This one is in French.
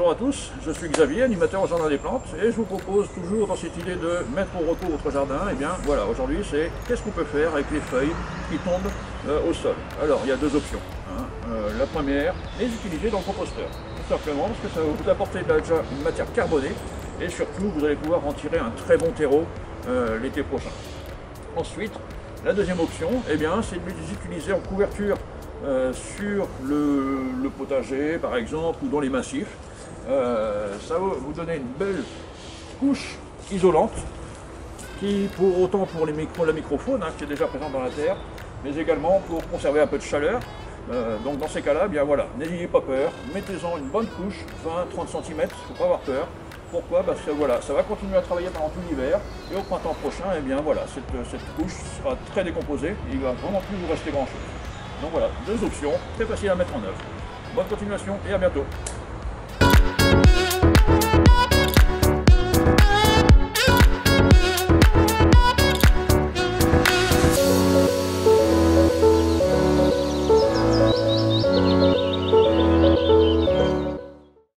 Bonjour à tous, je suis Xavier, animateur au Jardin des Plantes, et je vous propose toujours dans cette idée de mettre au repos votre jardin. Et bien voilà, aujourd'hui c'est qu'est-ce qu'on peut faire avec les feuilles qui tombent au sol. Alors il y a deux options. La première, les utiliser dans le composteur, tout simplement parce que ça va vous apporter déjà une matière carbonée, et surtout vous allez pouvoir en tirer un très bon terreau l'été prochain. Ensuite, la deuxième option, eh bien, c'est de les utiliser en couverture sur le potager par exemple ou dans les massifs. Ça va vous donner une belle couche isolante qui, pour autant pour la microfaune qui est déjà présente dans la terre, mais également pour conserver un peu de chaleur. Donc dans ces cas-là, eh bien voilà, n'ayez pas peur, mettez-en une bonne couche, 20-30 cm, il ne faut pas avoir peur. Pourquoi? Parce que voilà, ça va continuer à travailler pendant tout l'hiver, et au printemps prochain, eh bien voilà, cette couche sera très décomposée, et il ne va vraiment plus vous rester grand-chose. Donc voilà, deux options, très faciles à mettre en œuvre. Bonne continuation et à bientôt.